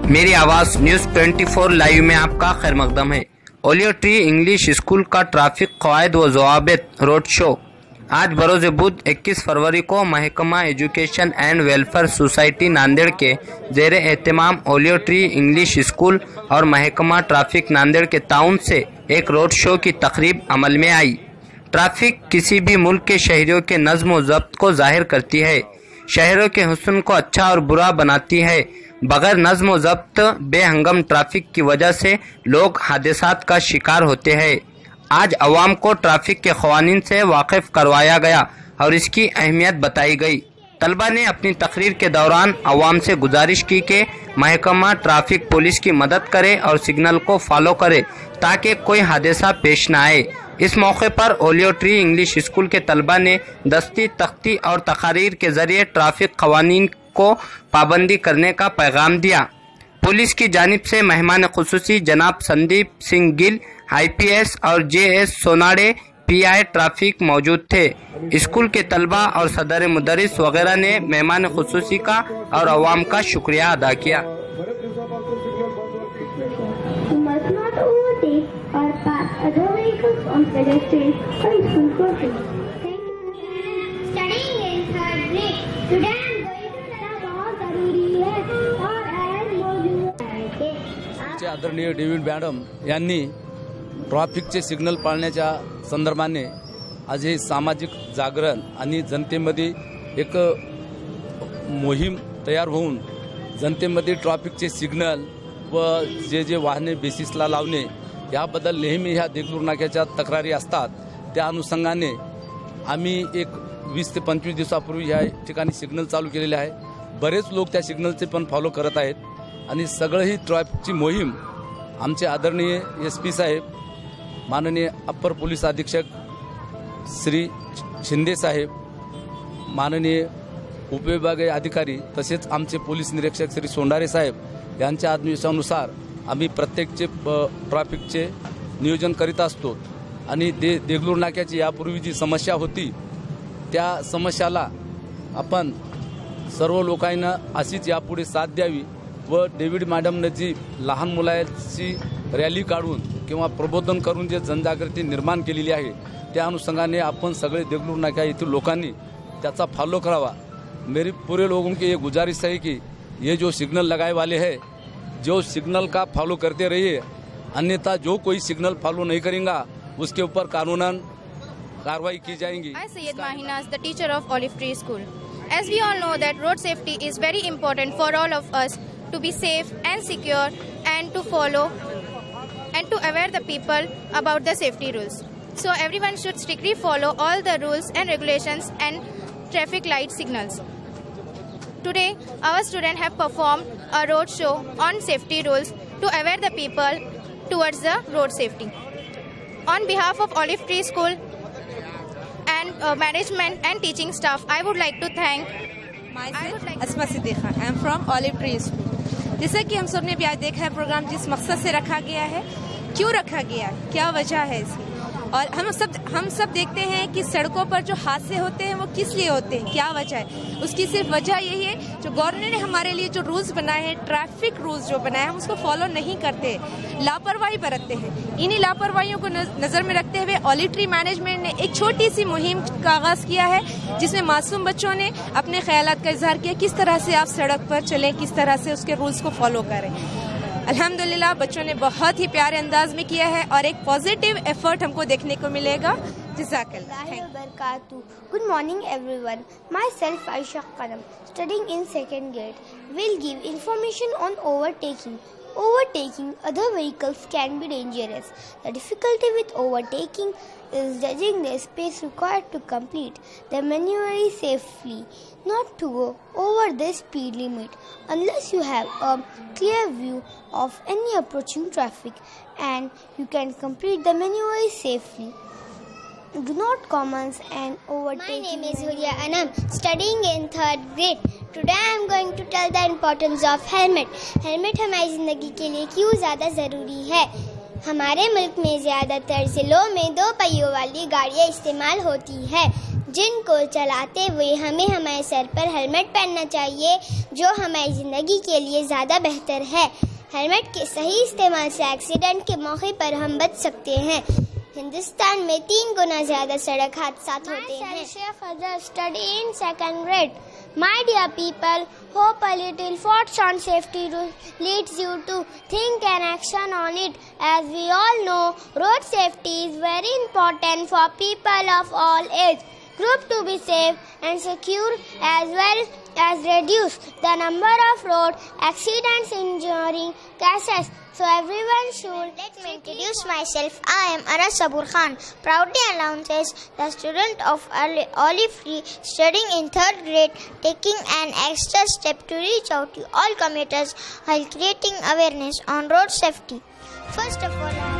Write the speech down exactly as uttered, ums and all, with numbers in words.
मेरी आवाज न्यूज चौबीस लाइव में आपका खैर मकदम है। ओलियो ट्री इंग्लिश स्कूल का ट्रैफिक कवायद व ज़वाबित रोड शो आज बरोज़ बुध इक्कीस फरवरी को महकमा education and welfare society Nanded के ज़ेर एहतमाम ओलियो ट्री इंग्लिश स्कूल और महकमा ट्रैफिक नांदेड़ के ताउन से एक रोड शो की तकरीब अमल में आई। ट्रैफिक किसी भी मुल्क के शहरियों के नज़्म व ज़ब्त को जाहिर करती है, शहरों के हुस्न को अच्छा और बुरा बनाती है। बगैर नज़्म व ज़ब्त बेहंगम ट्रैफिक की वजह से लोग हादसात का शिकार होते हैं। आज अवाम को ट्रैफिक के क़वानीन से वाकिफ़ करवाया गया और इसकी अहमियत बताई गई। तलबा ने अपनी तकरीर के दौरान अवाम से गुजारिश की कि महकमा ट्रैफिक पुलिस की मदद करे और सिग्नल को फॉलो करे ताकि कोई हादसा पेश न आए। इस मौके पर ओलियो ट्री इंग्लिश स्कूल के तलबा ने दस्ती तख्ती और तकारीर के जरिए ट्रैफिक क़वानीन को पाबंदी करने का पैगाम दिया। पुलिस की जानिब से मेहमान खुसूसी जनाब Sandeep Singh Gill I P S और J S Sonade P I traffic मौजूद थे। स्कूल के तलबा और सदर मुदरिस वगैरह ने मेहमान खुसूसी का और अवाम का शुक्रिया अदा किया। आदरणीय डेव्हिड मॅडम यांनी ट्रॅफिकचे सिग्नल पाळण्याच्या संदर्भाने आज हे सामाजिक जागरण आणि जनतेमध्ये एक मोहीम तयार होऊन जनतेमध्ये ट्रॅफिकचे सिग्नल व जे जे वाहने बेसिसला लावणे याबद्दल नेहमी ह्या देगलूर नाक्याच्या तक्रारी असतात। त्या अनुषंगाने आम्ही एक वीस ते पंचवीस दिवसापूर्वी या ठिकाणी सिग्नल चालू केलेले आहे। बरेच लोक त्या सिग्नलचे पण फॉलो करत आहेत आणि सगळं ही ट्रॅफिकची मोहीम आमचे आदरणीय एस पी साहेब, माननीय अप्पर पोलीस अधीक्षक श्री शिंदे साहेब, माननीय उपविभागीय अधिकारी तसेच आमचे पोलीस निरीक्षक श्री सोंडारे साहेब यांच्या आदेशानुसार आम्ही प्रत्येकचे ट्रॅफिकचे नियोजन करीत असतो आणि दे देगलूर नाक्याची यापूर्वी जी समस्या होती त्या समस्याला आपण सर्व लोकांना अशीच यापुढे साथ द्यावी व डेव्हिड मॅडमने जी लहान मुलांची रॅली काढून किंवा प्रबोधन करून जे जनजागृती निर्माण केलेली आहे त्या अनुषंगाने आपण सगळे देगलूर नाक्या येथील लोकांनी त्याचा फॉलो करावा। मेरी पूरे लोगों की ये गुजारिश है कि ये जो सिग्नल लगाए वाले हैं जो सिग्नल का फॉलो करते रहिए, अन्यथा जो कोई सिग्नल फॉलो नहीं करेगा उसके ऊपर कानूनन कार्रवाई की जाएगी। I Syed Mahinas, the teacher of Olive Tree School. As we all know that road safety is very important for all of us to be safe and secure and to follow and to aware the people about the safety rules. So everyone should strictly follow all the rules and regulations and traffic light signals. Today our students have performed a road show on safety rules to aware the people towards the road safety. On behalf of Olive Tree School and uh, management and teaching staff, I would like to thank myself, like Asma Siddiqa. I am from Olive Tree School. जैसा कि हम सबने भी आज देखा है programme जिस मकसद से रखा गया है, क्यों रखा गया, क्या वजह है इसकी, और हम सब हम सब देखते हैं कि सड़कों पर जो हादसे होते हैं वो किस लिए होते हैं, क्या वजह है। उसकी सिर्फ वजह यही है जो गवर्नमेंट ने हमारे लिए जो रूल्स बनाए हैं, ट्रैफिक रूल्स जो बनाए हैं, हम उसको फॉलो नहीं करते, लापरवाही बरतते हैं। इन्हीं लापरवाहियों को नज़र में रखते हुए ऑलिव ट्री मैनेजमेंट ने एक छोटी सी मुहिम का आगाज़ किया है जिसमें मासूम बच्चों ने अपने ख्यालात का इजहार किया किस तरह से आप सड़क पर चलें, किस तरह से उसके रूल्स को फॉलो करें। अल्हम्दुलिल्लाह बच्चों ने बहुत ही प्यारे अंदाज में किया है और एक पॉजिटिव एफर्ट हमको देखने को मिलेगा। Good morning everyone. Myself Aisha Qadam, studying in second grade, will give information on overtaking. Overtaking other vehicles can be dangerous. The difficulty with overtaking is judging the space required to complete the maneuver safely, not to go over the speed limit unless you have a clear view of any approaching traffic and you can complete the maneuver safely. Do not commence and overtake. My name is Huria Anam, studying in third grade. Today I am going to tell the importance of helmet. Helmet हमारी ज़िंदगी के लिए क्यों ज़्यादा ज़रूरी है। हमारे मुल्क में ज़्यादातर ज़िलों में दो पहियों वाली गाड़ियाँ इस्तेमाल होती है जिनको चलाते हुए हमें हमारे सर पर हेलमेट पहनना चाहिए, जो हमारी ज़िंदगी के लिए ज़्यादा बेहतर है। हेलमेट के सही इस्तेमाल से एक्सीडेंट के मौके पर हम बच सकते हैं। हिंदुस्तान में तीन गुना ज्यादा सड़क हादसा होते हैं। Study in second grade. My dear people, hope a little thoughts on safety leads you to think and action on it. As we all know, road safety is very important for people of all age group to be safe and secure, as well as reduce the number of road accidents injuring cases. So everyone should. Let me introduce myself. I am Aras Sabur Khan, proudly announces the student of Olive Tree, studying in third grade, taking an extra step to reach out to all commuters while creating awareness on road safety. First of all,